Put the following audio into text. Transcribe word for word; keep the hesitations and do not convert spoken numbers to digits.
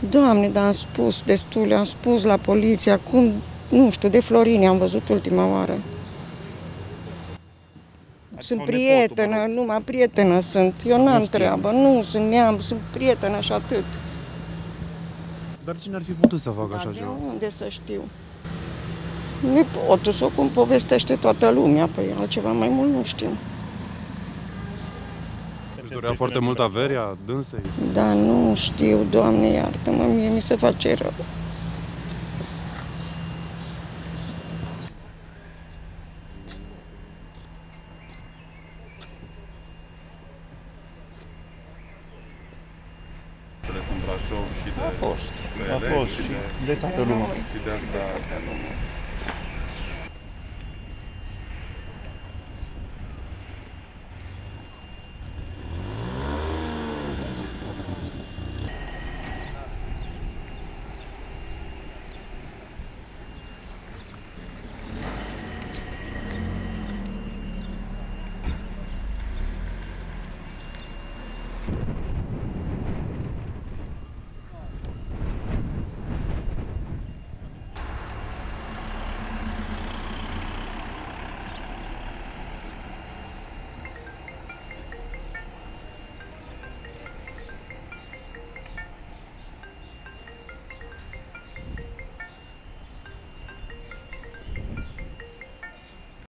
Doamne, dar am spus destule, am spus la poliție, acum, nu știu, de Florini am văzut ultima oară. Sunt prietenă, numai prietenă sunt. Eu n-am treabă, nu sunt neam, sunt prietenă și atât. Dar cine ar fi putut să facă așa Dar de ceva? unde să știu? Nepotul sau cum povestește toată lumea, păi altceva mai mult nu știu. Își dorea foarte mult averea dânsei? Da, nu știu, Doamne iartă-mă, mie mi se face rău. În Brașov și de A fost, de a eleni fost și și de, de toată lumea. și de asta